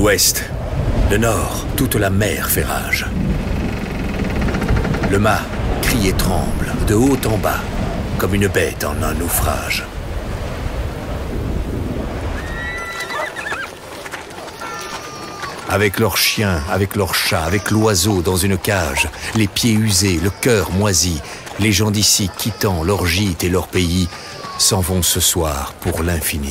L'ouest, le nord, toute la mer fait rage. Le mât crie et tremble, de haut en bas, comme une bête en un naufrage. Avec leurs chiens, avec leurs chats, avec l'oiseau dans une cage, les pieds usés, le cœur moisi, les gens d'ici quittant leur gîte et leur pays, s'en vont ce soir pour l'infini.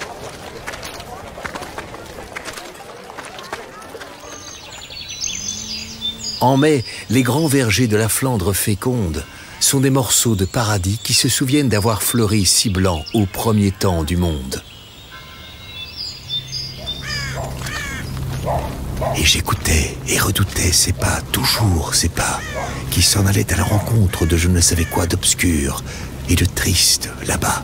En mai, les grands vergers de la Flandre féconde sont des morceaux de paradis qui se souviennent d'avoir fleuri si blanc au premier temps du monde. Et j'écoutais et redoutais ces pas, toujours ces pas, qui s'en allaient à la rencontre de je ne savais quoi d'obscur et de triste là-bas.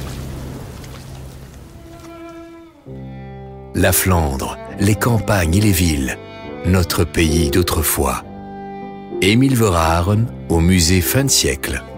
La Flandre, les campagnes et les villes, notre pays d'autrefois. Émile Verhaeren au musée Fin de siècle.